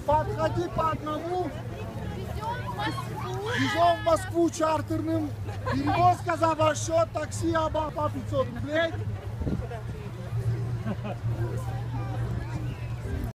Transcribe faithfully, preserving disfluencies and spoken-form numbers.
Подходи по одному. Везем в Москву чартерным. Перевозка за ваш счет, такси оба по пятьсот рублей.